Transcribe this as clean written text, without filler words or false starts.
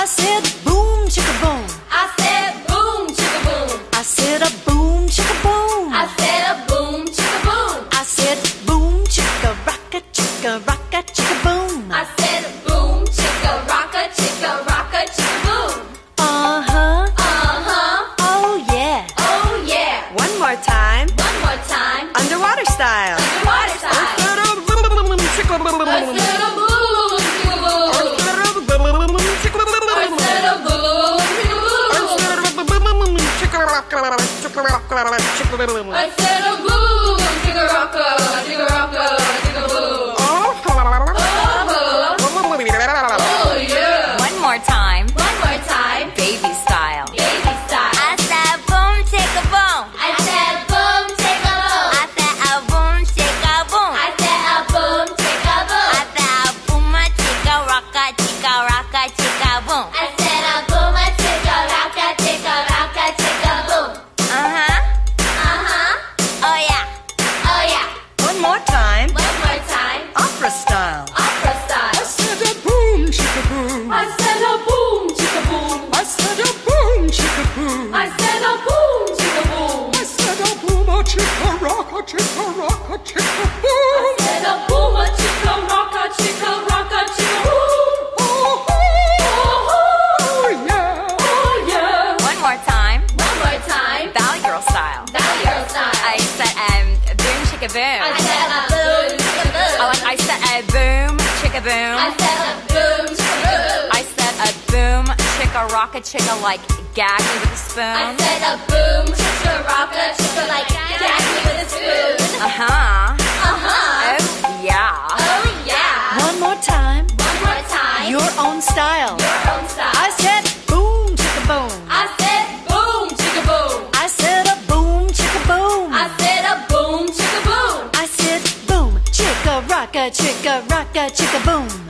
said boom, chicka boom. I said boom, chicka boom. I said a boom, chicka boom. I said a boom, chicka boom. I said boom, chicka rocka, chicka boom. I said boom, chicka rocka, chicka boom. Uh-huh. Uh-huh. Oh yeah. Oh yeah. One more time. One more time. Underwater style. Underwater style. I said a boom, chicka boom. I said a boom, chicka boom. I said a boom, chicka boom. I said a boom, chicka rocka, chicka boom. Oh yeah. One more time, One more time. baby style. Baby style. I said boom, chicka boom. I said boom, chicka boom. I said a boom, chicka boom. I said a boom, chicka boom. I said a boom, chicka rocka, chicka boom. I said a boom, chicka rocka, chicka boom. Uh-huh. Uh-huh. Oh yeah. Oh yeah. One more time. One more time. Opera style. Opera style. said a boom, chicka boom. I said a boom, chicka boom. I said a boom, chicka boom. I said a boom, chicka boom. I said a boom, chicka rocka, chicka boom. I said a boom, chicka rocka, chicka boom. Oh yeah. Oh yeah. One more time, One more time. Valley Girl style. Valley Girl style. I said boom, chicka boom. I said a boom, chicka boom. I said a boom, chicka boom. I said a boom, chicka boom. I said a boom, chicka rocka, chicka like gag me with a I spoon. said a boom, chicka rocka, chicka like gag me with a spoon. Uh-huh. Uh-huh. Oh yeah. Oh yeah. One more time. One more time. Your own style. Your own style. I said boom, chicka boom. I said boom, chicka boom. I said a boom, chicka boom. I said a boom, chicka boom. I said boom, chicka rocka, chicka boom.